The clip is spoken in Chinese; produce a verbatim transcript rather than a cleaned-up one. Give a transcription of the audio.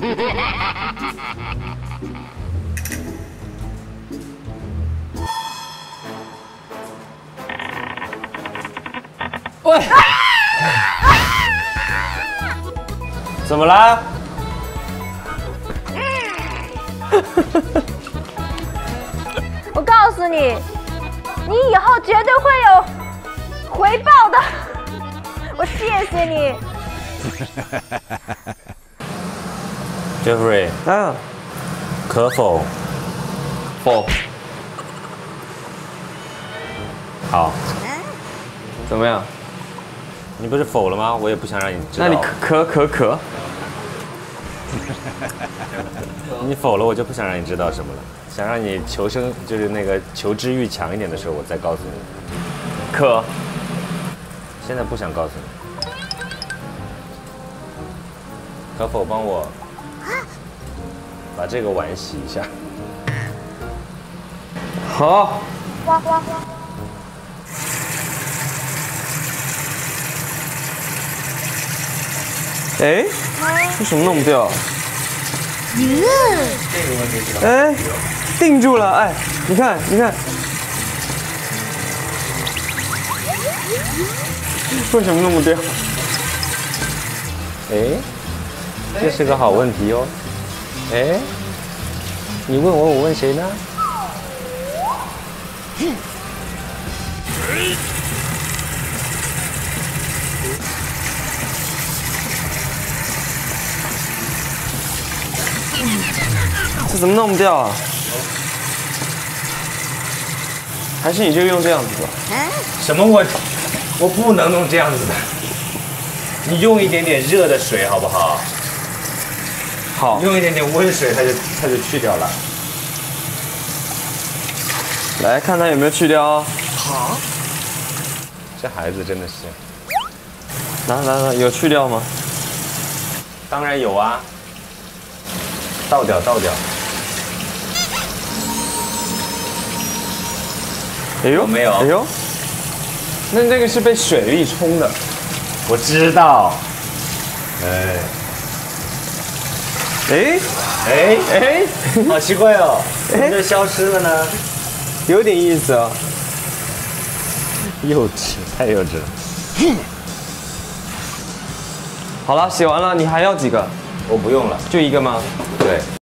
喂，怎么啦？ 我告诉你，你以后绝对会有回报的。我谢谢你。 Jeffrey， 啊， 可否？ 否。 好， 怎么样？ 你不是否了吗？我也不想让你知道。 那你可可可可？ 你否了，我就不想让你知道什么了。想让你求生，就是那个求知欲强一点的时候，我再告诉你。 可。 现在不想告诉你。可否帮我把这个碗洗一下？ 好。 哇哇哇！ 哎，为什么弄不掉？哎，定住了！哎，你看，你看，为什么弄不掉？ 哎，这是个好问题哦。哎，你问我，我问谁呢？ 这怎么弄不掉啊？还是你就用这样子吧。 什么我我不能弄这样子的。你用一点点热的水好不好？ 好， 用一点点温水，它就它就去掉了。 来看它有没有去掉哦。 好。这孩子真的是。 拿拿拿，有去掉吗？ 当然有啊。倒掉倒掉。 哎呦， 没有。 哎呦，那这个是被水力冲的。 我知道。哎。 哎哎哎，好奇怪哦，怎么就消失了呢？ 有点意思啊。 幼稚，太幼稚了。 好了，洗完了，你还要几个？ 我不用了， 就一个吗？ 对。